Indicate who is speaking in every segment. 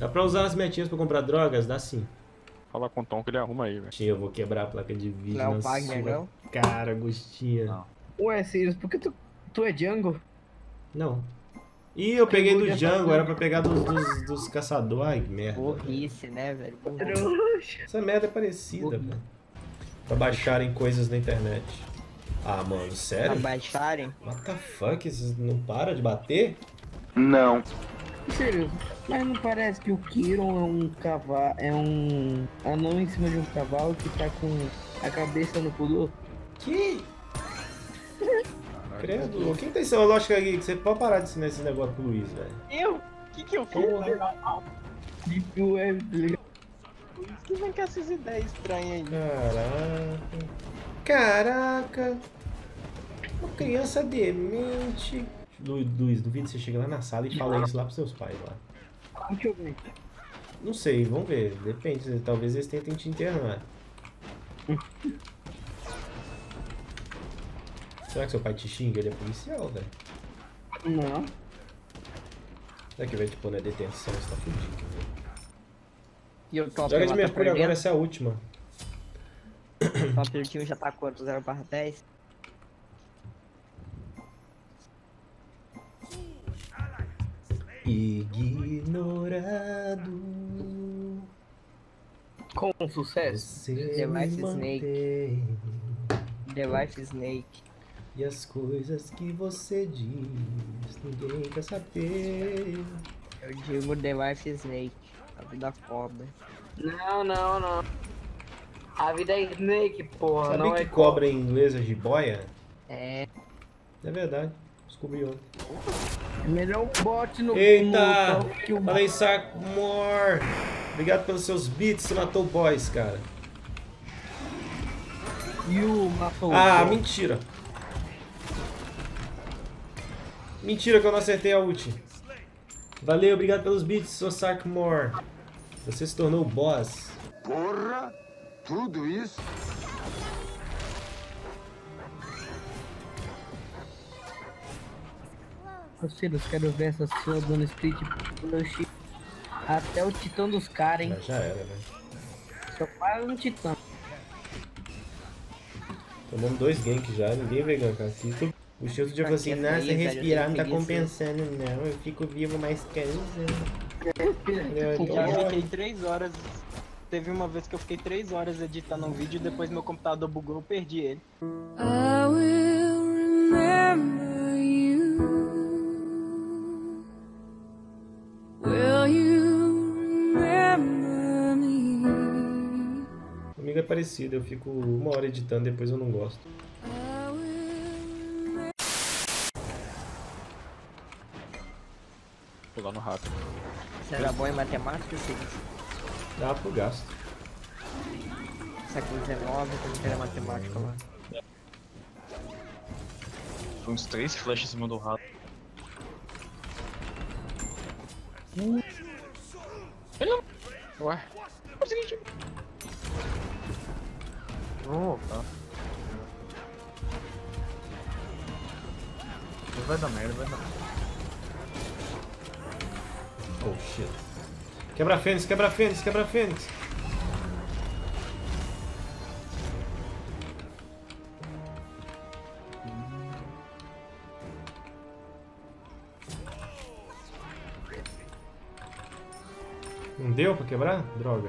Speaker 1: Dá pra usar as metinhas pra comprar drogas? Dá sim.
Speaker 2: Fala com o Tom que ele arruma aí, velho.
Speaker 1: Eu vou quebrar a placa de vídeo
Speaker 3: Não,
Speaker 1: na
Speaker 3: Wagner,
Speaker 1: sua
Speaker 3: não?
Speaker 1: cara, Agostinha.
Speaker 2: Não.
Speaker 3: Ué, Sirius, por que tu é Django?
Speaker 1: Não. Ih, eu peguei do
Speaker 3: Canguru de
Speaker 1: Django,
Speaker 3: assassino.
Speaker 1: era pra pegar dos caçadores. Ai, que merda.
Speaker 3: Burrice, né, velho?
Speaker 4: Trouxa.
Speaker 1: Essa merda é parecida, velho. Pra baixarem coisas na internet. Ah, mano,
Speaker 3: Pra
Speaker 1: sério?
Speaker 3: baixarem?
Speaker 1: What the fuck? Vocês não param de bater?
Speaker 5: Não.
Speaker 4: Sirius, mas não parece que o Kiron é um cavalo, é um anão em cima de um cavalo que tá com a cabeça no pulô?
Speaker 1: Que? Credo, quem tem essa lógica aqui? Você pode parar de ensinar esse negócio pro Luiz, velho.
Speaker 3: Eu? O que eu fiz?
Speaker 4: Deep Web, tá ligado?
Speaker 3: Que vem com essas ideias estranhas aí?
Speaker 1: Caraca. Uma criança demente. Luiz, duvido que você chega lá na sala e fala isso lá pros seus pais lá.
Speaker 4: Deixa eu ver.
Speaker 1: Não sei, vamos ver. Depende, talvez eles tentem te internar. Será que seu pai te xinga? Ele é policial, velho.
Speaker 4: Não.
Speaker 1: Será que vai te pôr na detenção? Você tá fudido, velho.
Speaker 3: E o top
Speaker 1: Joga de
Speaker 3: lá tá
Speaker 1: mercúrio agora,
Speaker 3: perdendo?
Speaker 1: essa é a última.
Speaker 3: O top do time já tá quanto? 0/10?
Speaker 1: Ignorado.
Speaker 4: Com sucesso.
Speaker 1: Você
Speaker 3: The
Speaker 1: me
Speaker 3: Life Snake.
Speaker 1: mantém.
Speaker 3: The Life Snake.
Speaker 1: E as coisas que você diz, ninguém quer saber.
Speaker 3: Eu digo The Life Snake. A vida cobra.
Speaker 4: Não, não, não. A vida é Snake, porra.
Speaker 1: Sabia
Speaker 4: não
Speaker 1: que
Speaker 4: é
Speaker 1: cobra em inglês é jiboia?
Speaker 3: É.
Speaker 1: É verdade, descobri ontem.
Speaker 4: É melhor um bot no
Speaker 1: Eita!
Speaker 4: no que o
Speaker 1: Fala aí, Sackmore! Obrigado pelos seus beats, você matou o boss, cara.
Speaker 4: Yu matou
Speaker 1: Ah,
Speaker 4: o bot.
Speaker 1: mentira! Mentira que eu não acertei a ult. Valeu, obrigado pelos beats, seu Sackmore. Você se tornou o boss.
Speaker 5: Porra, tudo isso?
Speaker 4: Parceiros, quero ver essa sua dando split push até o titã dos caras, hein?
Speaker 1: Já era, velho.
Speaker 4: Só para no titã.
Speaker 1: Tomamos 2 ganks já, ninguém veio gankar aqui. O Chilton já falou assim,
Speaker 3: Aqui,
Speaker 1: nossa,
Speaker 3: velho,
Speaker 1: respirar não tá
Speaker 3: eu tenho
Speaker 1: compensando não, eu fico vivo mais cansado.
Speaker 3: Já fiquei 3 horas. Teve uma vez que eu fiquei 3 horas editando um vídeo e depois meu computador bugou, eu perdi ele.
Speaker 6: I will remember you. Will you remember me?
Speaker 1: Comigo é parecido, eu fico 1 hora editando, depois eu não gosto.
Speaker 6: I will
Speaker 2: Pular no rato.
Speaker 3: Você era bom em matemática, sim?
Speaker 1: Dá pro gasto.
Speaker 3: Século XIX, quando era matemática lá.
Speaker 2: Uns 3 flashes em cima do rato. Ele não... Ué? Consegui. Oh, tá. Vai dar merda, vai dar merda.
Speaker 1: Oh shit. Quebra a Fênix, quebra a Fênix, quebra a Fênix. Não deu pra quebrar? Droga.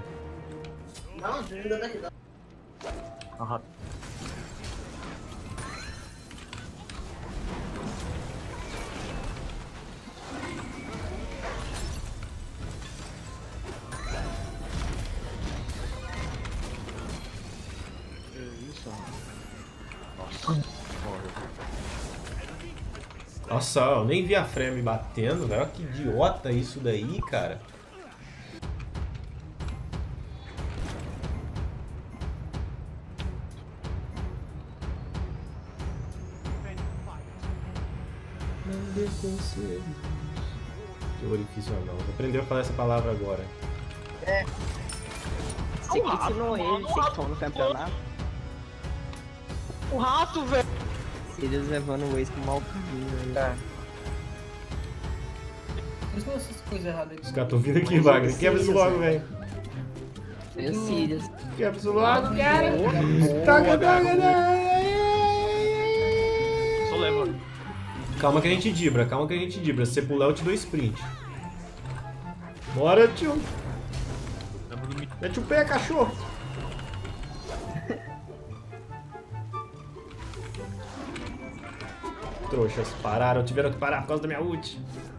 Speaker 2: Ah, rato. Que isso? Nossa. Morreu.
Speaker 1: Nossa, eu nem vi a Freya me batendo, velho. Olha que idiota isso daí, cara. Não dê conselhos. Que orifício anal. Aprendeu a falar essa palavra agora.
Speaker 3: Você que ensinou ele, você que estão no campeonato.
Speaker 2: O rato, velho!
Speaker 3: Sirius levando o ex pro mau caminho. Tá.
Speaker 7: Por isso que eu assisto coisa errada.
Speaker 1: Os caras tão vindo aqui, Wagner. Quebra isso logo, velho.
Speaker 4: É Sirius.
Speaker 1: Quebra isso logo, cara. Toca, toca,
Speaker 2: Só leva.
Speaker 1: calma que a gente dibra, calma que a gente dibra. Se você pular, eu te dou sprint. Bora, tio.
Speaker 2: Leva do mid.
Speaker 1: Mete o pé, cachorro. Trouxas, pararam, tiveram que parar por causa da minha ult.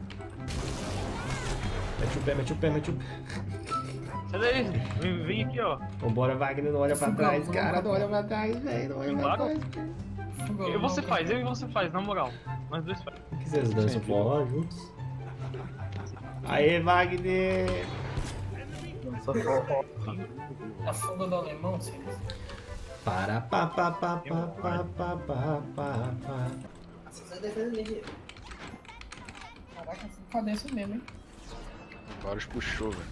Speaker 1: Mete o pé, mete o pé, mete o pé.
Speaker 2: Sai daí. Vem aqui, ó.
Speaker 1: Vambora, Wagner, não olha pra trás, cara. Não olha pra trás, velho. Não olha pra trás.
Speaker 2: Eu e você faz, na moral. Nós dois faz.
Speaker 1: O que vocês dançam forró juntos? Aê, Wagner!
Speaker 2: Só forró.
Speaker 7: A fuga do alemão, Sirius.
Speaker 1: Para pa pa pa pa pa pa pa pa pa.
Speaker 7: Vocês defendem energia. Caraca, cadência mesmo, hein?
Speaker 2: Vários puxou, velho.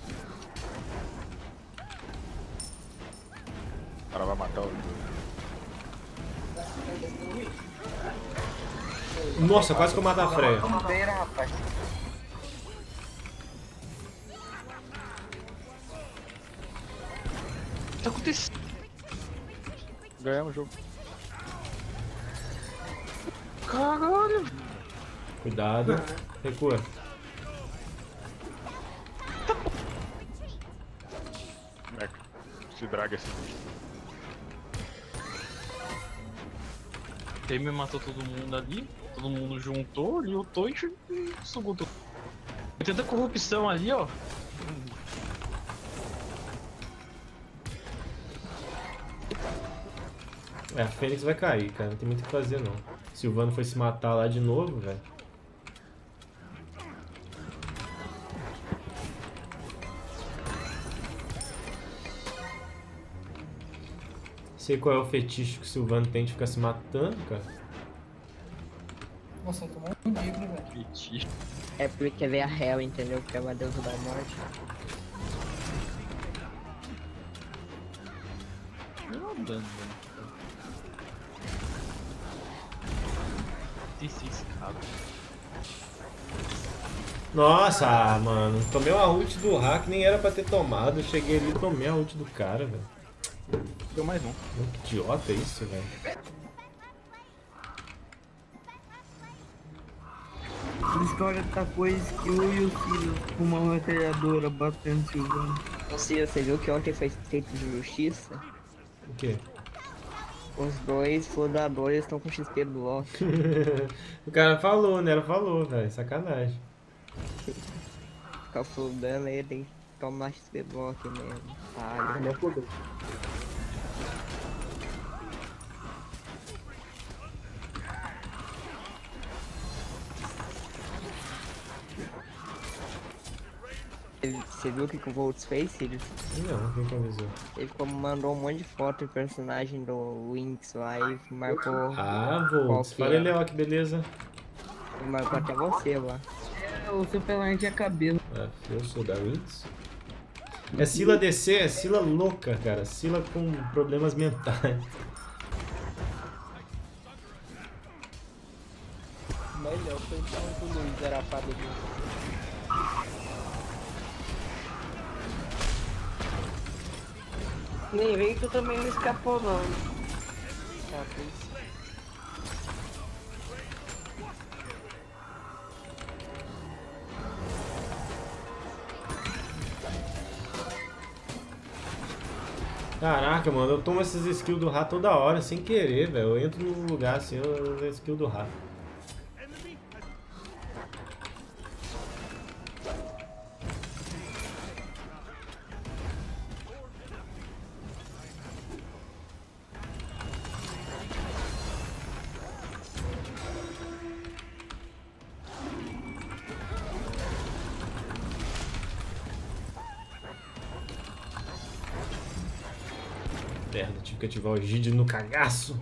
Speaker 2: O cara vai matar o jogo.
Speaker 1: Nossa, quase que eu mato a Freya.
Speaker 4: Pera, rapaz.
Speaker 2: O que tá acontecendo? Ganhamos o jogo. Caralho!
Speaker 1: Cuidado. Recua.
Speaker 2: Meca. Se draga esse bicho. Ele me matou todo mundo ali. Todo mundo juntou, lutou e sugou tudo. Tem tanta corrupção ali, ó.
Speaker 1: É, a Fênix vai cair, cara. Não tem muito o que fazer, não. Silvano foi se matar lá de novo, velho. Sei qual é o fetiche que o Silvano tem de ficar se matando, cara.
Speaker 7: Nossa, eu tomou um livro, velho.
Speaker 2: Fetiche.
Speaker 4: É porque vem a Hel, entendeu? Que é uma deusa da morte.
Speaker 2: Não dano, velho. Esse cara.
Speaker 1: Nossa, mano. Tomei uma ult do hack, nem era pra ter tomado. Eu cheguei ali e tomei a ult do cara, velho.
Speaker 2: Deu mais um.
Speaker 1: Que idiota isso, velho.
Speaker 4: Por isso que olha tacou a skill e o Sirius com uma metralhadora batendo Silvano. Ô Sirius, você viu que ontem foi feito de justiça?
Speaker 1: O quê?
Speaker 4: Os dois fundadores estão com XP do Loki.
Speaker 1: O cara falou, né? Ela falou, velho. Sacanagem.
Speaker 4: Ficar fundando aí, tem que tomar XP do Loki mesmo. Ah, meu poder. Você viu o que o Volts fez, Sirius?
Speaker 1: Não, quem que avisou?
Speaker 4: Ele mandou um monte de foto do personagem do Winx lá e marcou.
Speaker 1: Ah, Volts. Fala ele, ó, que beleza.
Speaker 4: Ele marcou até você lá. O seu personagem tinha cabelo.
Speaker 1: Ah, eu sou da Winx. É Sila DC, é Sila louca, cara. Sila com problemas mentais.
Speaker 3: Melhor foi então o Luiz era a fada de...
Speaker 4: Nem vem que tu também não escapou não.
Speaker 1: Caraca, mano, eu tomo essas skills do rato toda hora, sem querer, velho. Eu entro num lugar assim, eu uso a skill do rato. Merda, tive que ativar o Gide no cagaço.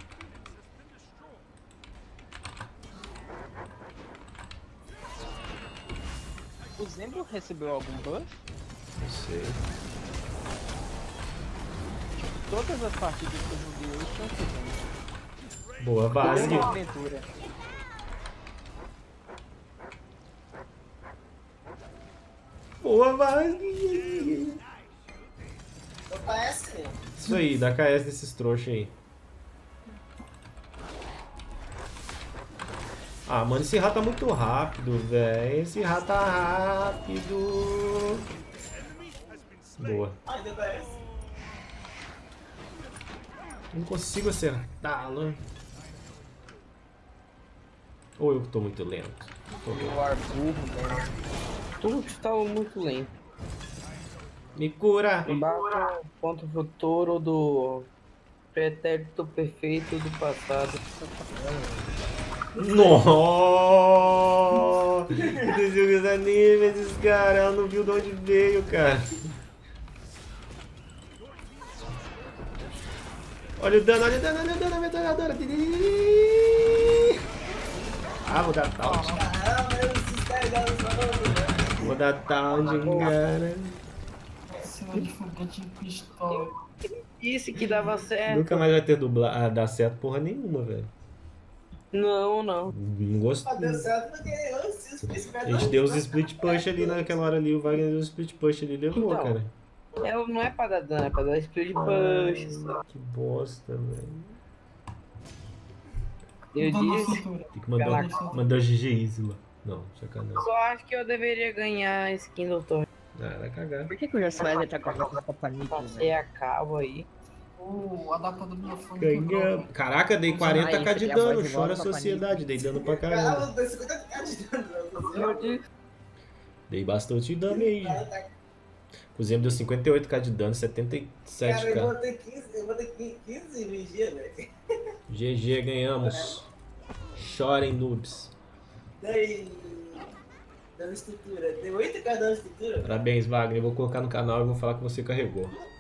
Speaker 3: O Zembro recebeu algum buff?
Speaker 1: Não sei.
Speaker 3: Todas as partidas que eu joguei hoje estão recebendo.
Speaker 1: Boa base.
Speaker 3: Uma aventura.
Speaker 1: Boa, vai.
Speaker 3: Parece.
Speaker 1: Isso aí, dá KS nesses trouxas aí. Ah, mano, esse rato tá muito rápido, velho. Esse rato tá rápido. Boa. Não consigo acertá-lo. Ou eu tô muito lento? Tô lento.
Speaker 4: O ar burro, né? Tudo estava muito lento.
Speaker 1: Me cura!
Speaker 4: Bata contra o futuro do pretérito perfeito do passado.
Speaker 1: Nossa! Que desvio dos animes, esses caras. Ela não viu de onde veio, cara. Olha o dano, olha o dano, olha o dano, a metralhadora. Ah, vou dar taunt. Vou dar taunt, cara.
Speaker 7: Cima de foguete de pistola.
Speaker 4: Isso que dava certo.
Speaker 1: Nunca mais vai ter dar certo porra nenhuma, velho.
Speaker 4: Não.
Speaker 1: Não gostei.
Speaker 3: Deu certo porque eu
Speaker 1: A gente deu os split push ali naquela hora ali. O Wagner deu os split push ali e levou,
Speaker 4: Então.
Speaker 1: cara.
Speaker 4: Não é pra dar dano, é pra dar split push. Só.
Speaker 1: Que bosta, velho.
Speaker 4: Eu
Speaker 7: Dando
Speaker 4: disse.
Speaker 7: cintura.
Speaker 1: Tem que mandar o GG Easy lá. Não, sacanagem.
Speaker 4: Só acho que eu deveria ganhar a skin do Thor.
Speaker 1: Ah, vai cagar.
Speaker 8: Por que o Josué tá com a roupa com palito, velho?
Speaker 4: Passei a cabo aí.
Speaker 7: O adaptador do meu fone
Speaker 1: Ganhamos.
Speaker 7: quebrou.
Speaker 1: Caraca, dei 40k de
Speaker 8: Aí,
Speaker 1: dano.
Speaker 8: você tem a
Speaker 1: Chora a
Speaker 8: voz de volta,
Speaker 1: sociedade. Dei dano pra caramba.
Speaker 4: Eu disse.
Speaker 1: Dei bastante dano aí. Inclusive deu 58k de dano, 77k.
Speaker 3: eu vou ter 15 vigia, velho.
Speaker 1: GG, ganhamos. Chorem, noobs.
Speaker 3: Dando estrutura. Tem 8k dando estrutura.
Speaker 1: Parabéns, Wagner. Eu vou colocar no canal e vou falar que você carregou.